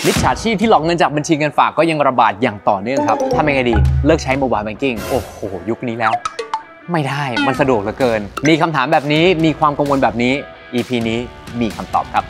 มิจฉาชีพที่หลอกเงินจากบัญชีเงินฝากก็ยังระบาดอย่างต่อเนื่องครับทำยังไงดีเลิกใช้โมบายแบงกิ้งโอ้โหยุคนี้แล้วไม่ได้มันสะดวกเหลือเกินมีคำถามแบบนี้มีความกังวลแบบนี้ EP นี้มีคำตอบครับ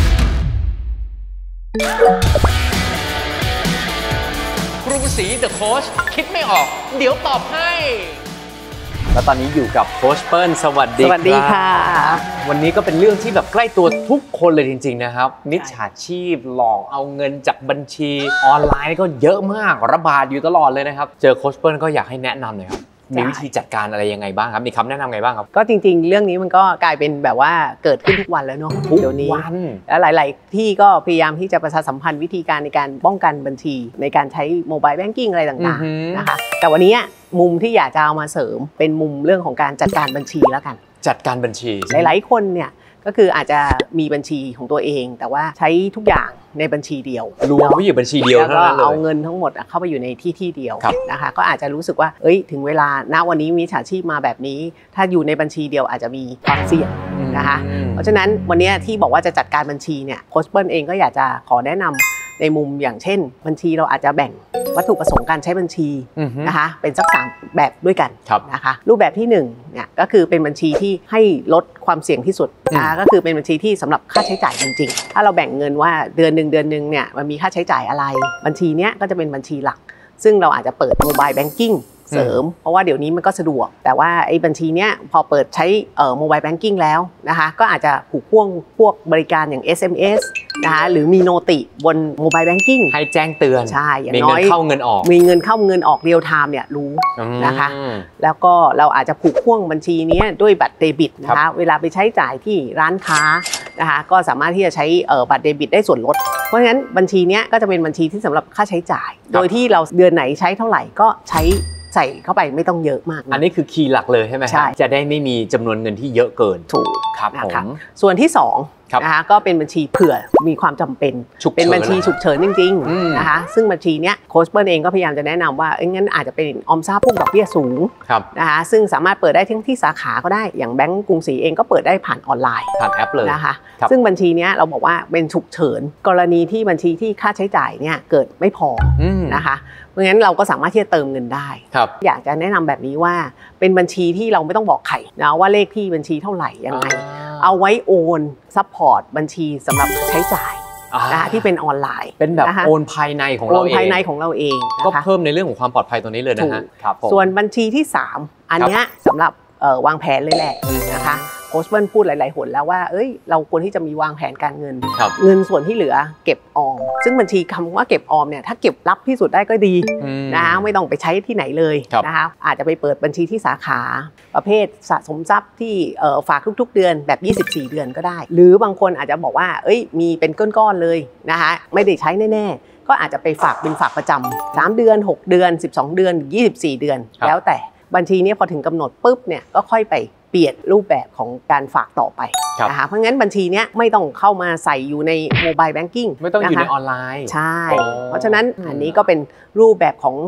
กรุงศรีเดอะโค้ชคิดไม่ออกเดี๋ยวตอบให้แล้วตอนนี้อยู่กับโค้ชเปิ้ลสวัสดีค่ะวันนี้ก็เป็นเรื่องที่แบบใกล้ตัวทุกคนเลยจริงๆนะครับมิจฉาชีพหลอกเอาเงินจากบัญชีออนไลน์ก็เยอะมากระบาดอยู่ตลอดเลยนะครับเจอโค้ชเปิ้ลก็อยากให้แนะนำหน่อยครับมีวิธีจัดการอะไรยังไงบ้างครับมีคำแนะนำไงบ้างครับก็จริงๆเรื่องนี้มันก็กลายเป็นแบบว่าเกิดขึ้นทุกวันแล้วเนาะเดี๋ยวนี้แล้วหลายๆที่ก็พยายามที่จะประชาสัมพันธ์วิธีการในการป้องกันบัญชีในการใช้โมบายแบงกิ้งอะไรต่างๆนะคะแต่วันนี้มุมที่อยากจะเอามาเสริมเป็นมุมเรื่องของการจัดการบัญชีแล้วกันจัดการบัญชีหลายๆคนเนี่ยก็คืออาจจะมีบัญชีของตัวเองแต่ว่าใช้ทุกอย่างในบัญชีเดียวรวมไว้อยู่บัญชีเดียวแล้วก็เอาเงินทั้งหมดเข้าไปอยู่ในที่เดียวนะคะก็อาจจะรู้สึกว่าถึงเวลาณวันนี้มิจฉาชีพมาแบบนี้ถ้าอยู่ในบัญชีเดียวอาจจะมีความเสี่ยงนะคะเพราะฉะนั้นวันนี้ที่บอกว่าจะจัดการบัญชีเนี่ยโค้ชเปิ้ลเองก็อยากจะขอแนะนำในมุมอย่างเช่นบัญชีเราอาจจะแบ่งวัตถุประสงค์การใช้บัญชีนะคะเป็นสัก3แบบด้วยกันนะคะรูปแบบที่1เนี่ยก็คือเป็นบัญชีที่ให้ลดความเสี่ยงที่สุดนะคะก็คือเป็นบัญชีที่สำหรับค่าใช้จ่ายจริงๆถ้าเราแบ่งเงินว่าเดือนหนึ่งเนี่ยมันมีค่าใช้จ่ายอะไรบัญชีเนี้ยก็จะเป็นบัญชีหลักซึ่งเราอาจจะเปิดโมบายแบงกิ้งเสริมเพราะว่าเดี๋ยวนี้มันก็สะดวกแต่ว่าไอ้บัญชีเนี้ยพอเปิดใช้โมบายแบงกิ้งแล้วนะคะก็อาจจะผูกพ่วงพวกบริการอย่าง SMS นะคะหรือมีโนติบนโมบายแบงกิ้งให้แจ้งเตือนใช่อย่างน้อยมีเงินเข้าเงินออกมีเงินเข้าเงินออกเรียลไทม์เนี่ยรู้นะคะแล้วก็เราอาจจะผูกพ่วงบัญชีนี้ด้วยบัตรเดบิตนะคะเวลาไปใช้จ่ายที่ร้านค้านะคะก็สามารถที่จะใช้บัตรเดบิตได้ส่วนลดเพราะฉะนั้นบัญชีนี้ก็จะเป็นบัญชีที่สำหรับค่าใช้จ่ายโดยที่เราเดือนไหนใช้เท่าไหร่ก็ใช้ใส่เข้าไปไม่ต้องเยอะมากอันนี้คือคีย์หลักเลยใช่ไหมครับจะได้ไม่มีจำนวนเงินที่เยอะเกินถูกครับผมส่วนที่2นะคะก็เป็นบัญชีเผื่อมีความจำเป็นเป็นบัญชีฉุกเฉินจริงๆนะคะซึ่งบัญชีเนี้ยโค้ชเปิ้ลเองก็พยายามจะแนะนำว่างั้นอาจจะเป็นออมทรัพย์พวกดอกเบี้ยสูงนะคะซึ่งสามารถเปิดได้ทั้งที่สาขาก็ได้อย่างแบงก์กรุงศรีเองก็เปิดได้ผ่านออนไลน์ผ่านแอปเลยนะคะซึ่งบัญชีเนี้ยเราบอกว่าเป็นฉุกเฉินกรณีที่บัญชีที่ค่าใช้จ่ายเนี่ยเกิดไม่พอนะคะเพราะงั้นเราก็สามารถที่จะเติมเงินได้อยากจะแนะนำแบบนี้ว่าเป็นบัญชีที่เราไม่ต้องบอกใครนะว่าเลขที่บัญชีเท่าไหร่ยังไงเอาไว้โอนซัพพอร์ตบัญชีสำหรับใช้จ่ายนะคะที่เป็นออนไลน์เป็นแบบโอนภายในของเราเองโอนภายในของเราเองก็เพิ่มในเรื่องของความปลอดภัยตรงนี้เลยนะฮะส่วนบัญชีที่3อันนี้สำหรับวางแผนเลยแหละนะคะโค้ชเปิ้ลพูดหลายๆหนแล้วว่าเราควรที่จะมีวางแผนการเงินเงินส่วนที่เหลือเก็บออมซึ่งบัญชีคำว่าเก็บออมเนี่ยถ้าเก็บลับที่สุดได้ก็ดีนะคะไม่ต้องไปใช้ที่ไหนเลยนะคะอาจจะไปเปิดบัญชีที่สาขาประเภทสะสมทรัพย์ที่ฝากทุกๆเดือนแบบ24เดือนก็ได้หรือบางคนอาจจะบอกว่ามีเป็นก้อนๆเลยนะคะไม่ได้ใช้แน่ๆก็อาจจะไปฝากเป็นฝากประจำ3เดือน6เดือน12เดือน24เดือนแล้วแต่บัญชีนี้พอถึงกำหนดปุ๊บเนี่ยก็ค่อยไปเปลี่ยนรูปแบบของการฝากต่อไปนะคะเพราะงั้นบัญชีนี้ไม่ต้องเข้ามาใส่อยู่ในโมบายแบงกิ้งไม่ต้องอยู่ในออนไลน์ใช่เพราะฉะนั้นอันนี้ก็เป็นรูปแบบของ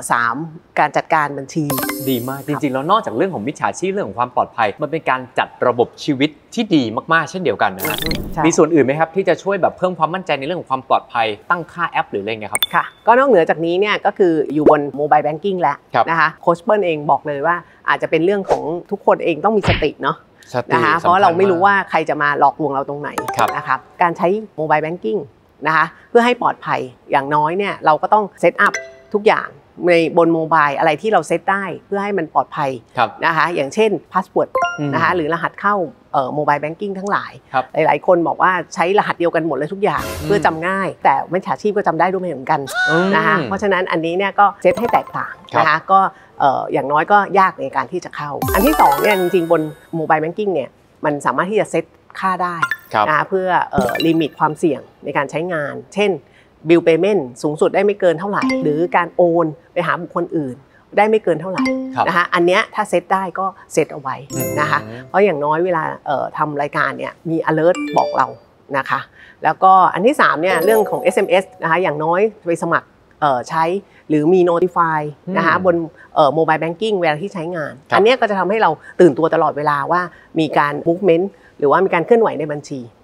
3การจัดการบัญชีดีมากจริงๆแล้วนอกจากเรื่องของมิจฉาชีพเรื่องของความปลอดภัยมันเป็นการจัดระบบชีวิตที่ดีมากๆเช่นเดียวกันนะมีส่วนอื่นไหมครับที่จะช่วยแบบเพิ่มความมั่นใจในเรื่องของความปลอดภัยตั้งค่าแอปหรืออะไรเงี้ยครับค่ะก็นอกเหนือจากนี้เนี่ยก็คืออยู่บนโมบายแบงกิ้งแล้วนะคะโค้ชเปิ้ลเองบอกเลยว่าอาจจะเป็นเรื่องของทุกคนเองต้องมีสติเนาะนะคะเพราะเราไม่รู้ว่าใครจะมาหลอกลวงเราตรงไหนนะครับการใช้โมบายแบงกิ้งนะคะเพื่อให้ปลอดภัยอย่างน้อยเนี่ยเราก็ต้องเซตอัพทุกอย่างในบนโมบายอะไรที่เราเซตได้เพื่อให้มันปลอดภัยนะคะอย่างเช่นพาสเวิร์ดนะคะหรือรหัสเข้าโมบายแบงกิ้งทั้งหลายหลายๆคนบอกว่าใช้รหัสเดียวกันหมดเลยทุกอย่างเพื่อจำง่ายแต่มิจฉาชีพก็จำได้ด้วยเหมือนกันนะคะเพราะฉะนั้นอันนี้เนี่ยก็เซตให้แตกต่างนะคะก็อย่างน้อยก็ยากในการที่จะเข้าอันที่2เนี่ยจริงๆบนโมบายแบงกิ้งเนี่ยมันสามารถที่จะเซตค่าได้นะคะเพื่อลิมิตความเสี่ยงในการใช้งานเช่นบิลเพย์เมนต์สูงสุดได้ไม่เกินเท่าไหร่หรือการโอนไปหาบุคคลอื่นได้ไม่เกินเท่าไหร่นะคะอันเนี้ยถ้าเซตได้ก็เซตเอาไว้นะคะเพราะอย่างน้อยเวลาทำรายการเนี่ยมี alert บอกเรานะคะแล้วก็อันที่3เนี่ยเรื่องของ SMS นะคะอย่างน้อยไปสมัครใช้หรือมี notify นะคะบนโมบายแบงกิ้งเวลาที่ใช้งานอันนี้ก็จะทำให้เราตื่นตัวตลอดเวลาว่ามีการ movement หรือว่ามีการเคลื่อนไหวในบัญชี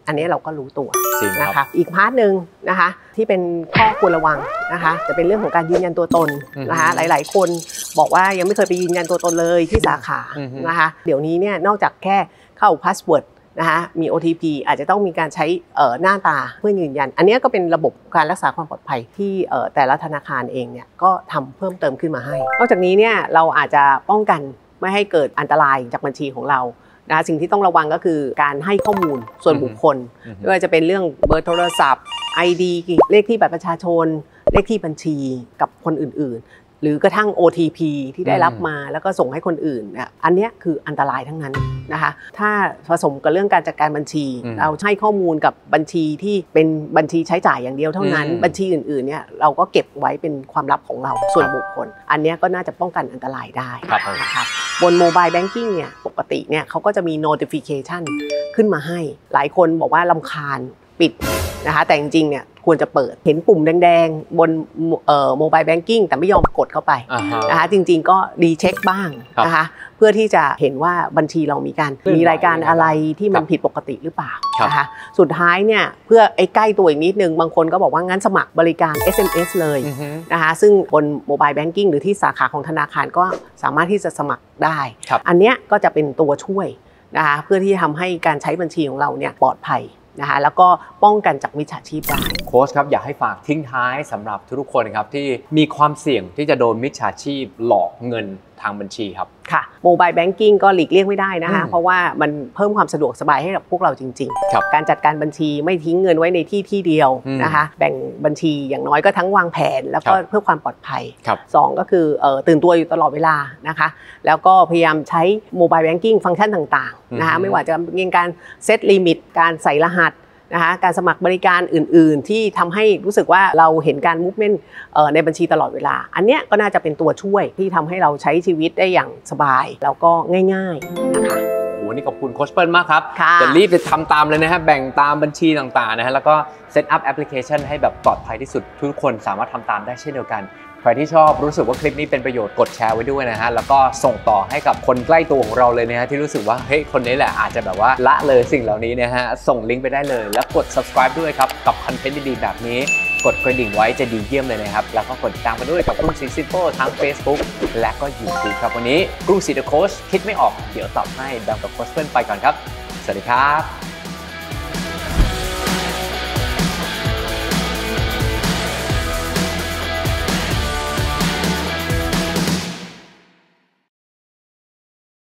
อันนี้เราก็รู้ตัวนะคะอีกพาร์ทหนึ่งนะคะที่เป็นข้อควรระวังนะคะจะเป็นเรื่องของการยืนยันตัวตนนะคะหลายๆคนบอกว่ายังไม่เคยไปยืนยันตัวตนเลยที่สาขานะคะเดี๋ยวนี้เนี่ยนอกจากแค่เข้าพาสเวิร์ดนะคะมี OTP อาจจะต้องมีการใช้หน้าตาเพื่อยืนยันอันนี้ก็เป็นระบบการรักษาความปลอดภัยที่แต่ละธนาคารเองเนี่ยก็ทำเพิ่มเติมขึ้นมาให้นอกจากนี้เนี่ยเราอาจจะป้องกันไม่ให้เกิดอันตรายจากบัญชีของเรานะสิ่งที่ต้องระวังก็คือการให้ข้อมูลส่วนบุคคลไม่ว่าจะเป็นเรื่องเบอร์โทรศัพท์ ID เลขที่บัตรประชาชนเลขที่บัญชีกับคนอื่นๆหรือกระทั่ง OTP ที่ได้รับมาแล้วก็ส่งให้คนอื่นอันนี้คืออันตรายทั้งนั้นนะคะถ้าผสมกับเรื่องการจัดการบัญชีเราให้ข้อมูลกับบัญชีที่เป็นบัญชีใช้จ่ายอย่างเดียวเท่านั้นบัญชีอื่นๆเนี่ยเราก็เก็บไว้เป็นความลับของเราส่วนบุคคลอันนี้ก็น่าจะป้องกันอันตรายได้นะครับบนโมบายแบงกิ้งเนี่ยปกติเนี่ยเขาก็จะมี notification ขึ้นมาให้หลายคนบอกว่ารำคาญปิดนะคะแต่จริงๆเนี่ยควรจะเปิดเห็นปุ่มแดงๆบนโมบายแบงกิ้งแต่ไม่ยอมกดเข้าไปนะคะจริงๆก็รีเช็คบ้างนะคะเพื่อที่จะเห็นว่าบัญชีเรามีรายการอะไรที่มันผิดปกติหรือเปล่านะคะสุดท้ายเนี่ยเพื่อใกล้ตัวอีกนิดนึงบางคนก็บอกว่างั้นสมัครบริการ SMS เลยนะคะซึ่งบนโมบายแบงกิ้งหรือที่สาขาของธนาคารก็สามารถที่จะสมัครได้อันเนี้ยก็จะเป็นตัวช่วยนะคะเพื่อที่จะทำให้การใช้บัญชีของเราเนี่ยปลอดภัยนะคะแล้วก็ป้องกันจากมิจฉาชีพได้โค้ชครับอยากให้ฝากทิ้งท้ายสำหรับทุกคนครับที่มีความเสี่ยงที่จะโดนมิจฉาชีพหลอกเงินทางบัญชีครับค่ะโมบายแบงกิ้งก็หลีกเลี่ยงไม่ได้นะคะเพราะว่ามันเพิ่มความสะดวกสบายให้กับพวกเราจริงๆการจัดการบัญชีไม่ทิ้งเงินไว้ในที่เดียวนะคะแบ่งบัญชีอย่างน้อยก็ทั้งวางแผนแล้วก็เพื่อความปลอดภัย2ก็คือตื่นตัวอยู่ตลอดเวลานะคะแล้วก็พยายามใช้โมบายแบงกิ้งฟังก์ชันต่างๆนะคะไม่ว่าจะเป็นการเซตลิมิตการใส่รหัสนะคะการสมัครบริการอื่นๆที่ทำให้รู้สึกว่าเราเห็นการมูฟเมนต์ในบัญชีตลอดเวลาอันเนี้ยก็น่าจะเป็นตัวช่วยที่ทำให้เราใช้ชีวิตได้อย่างสบายแล้วก็ง่ายๆนะคะโอ้นี่ขอบคุณโค้ชเปิ้ลมากครับจะรีบไปทำตามเลยนะฮะแบ่งตามบัญชีต่างๆนะฮะแล้วก็เซตอัพแอปพลิเคชันให้แบบปลอดภัยที่สุดทุกคนสามารถทำตามได้เช่นเดียวกันใครที่ชอบรู้สึกว่าคลิปนี้เป็นประโยชน์กดแชร์ไว้ด้วยนะฮะแล้วก็ส่งต่อให้กับคนใกล้ตัวของเราเลยนะฮะที่รู้สึกว่าเฮ้ยคนนี้แหละอาจจะแบบว่าละเลยสิ่งเหล่านี้นะฮะส่งลิงก์ไปได้เลยแล้วกด subscribe ด้วยครับกับคอนเทนต์ดีๆแบบนี้กดกระดิ่งไว้จะดีเยี่ยมเลยนะครับแล้วก็กดติดตามกันด้วยกับกรุงศรีซิมโพทั้ง Facebook และก็ YouTube ครับวันนี้กรุงศรี The Coach คิดไม่ออกเดี๋ยวตอบให้แบมกับโค้ชเปิ้ลไปก่อนครับสวัสดีครับ